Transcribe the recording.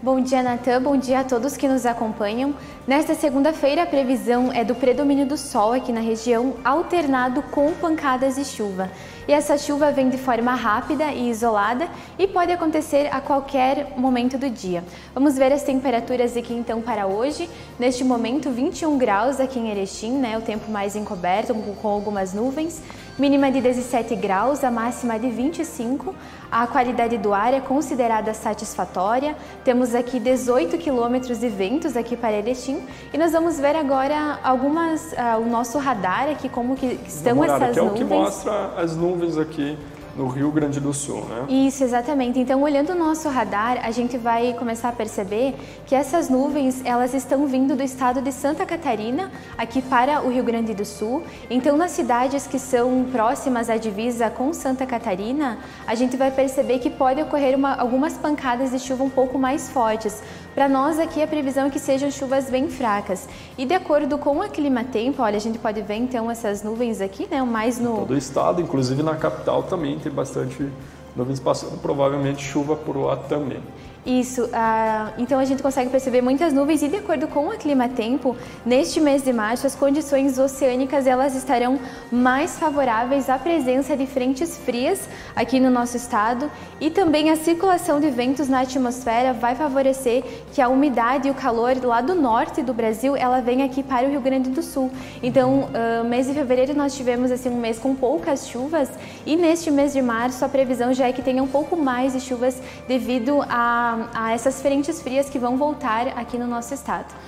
Bom dia, Natan. Bom dia a todos que nos acompanham. Nesta segunda-feira, a previsão é do predomínio do sol aqui na região, alternado com pancadas de chuva. E essa chuva vem de forma rápida e isolada e pode acontecer a qualquer momento do dia. Vamos ver as temperaturas aqui então para hoje. Neste momento, 21 graus aqui em Erechim, o tempo mais encoberto, com algumas nuvens. Mínima de 17 graus, a máxima de 25. A qualidade do ar é considerada satisfatória. Temos aqui 18 quilômetros de ventos aqui para Erechim. E nós vamos ver agora o nosso radar aqui, como que estão essas nuvens. Que é o que mostra as nuvens aqui no Rio Grande do Sul, né? Isso, exatamente. Então, olhando o nosso radar, a gente vai começar a perceber que essas nuvens, elas estão vindo do estado de Santa Catarina, aqui para o Rio Grande do Sul. Então, nas cidades que são próximas à divisa com Santa Catarina, a gente vai perceber que pode ocorrer algumas pancadas de chuva um pouco mais fortes. Para nós aqui, a previsão é que sejam chuvas bem fracas. E de acordo com a Climatempo, olha, a gente pode ver então essas nuvens aqui, mais no... Todo o estado, inclusive na capital também tem bastante nuvens passando, provavelmente chuva por lá também. Isso, então a gente consegue perceber muitas nuvens e de acordo com a Climatempo, neste mês de março as condições oceânicas elas estarão mais favoráveis à presença de frentes frias aqui no nosso estado e também a circulação de ventos na atmosfera vai favorecer que a umidade e o calor lá do norte do Brasil ela venha aqui para o Rio Grande do Sul. Então, mês de fevereiro nós tivemos um mês com poucas chuvas e neste mês de março a previsão já é que tenha um pouco mais de chuvas devido a essas frentes frias que vão voltar aqui no nosso estado.